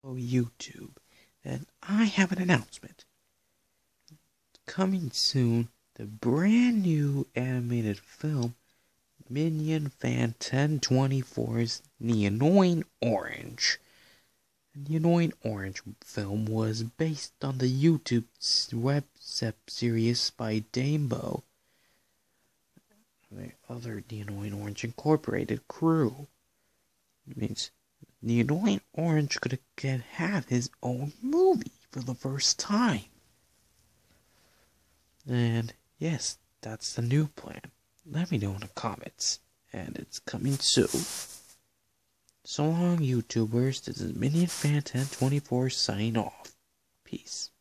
YouTube, and I have an announcement. Coming soon, the brand new animated film, MinionFan1024's Neon Orange. The Neon Orange film was based on the YouTube web series by Dane Boe, the other Neon Orange Incorporated crew. It means Neon Orange could have his own movie for the first time. And yes, that's the new plan. Let me know in the comments. And it's coming soon. So long, YouTubers. This is MinionFan1024 signing off. Peace.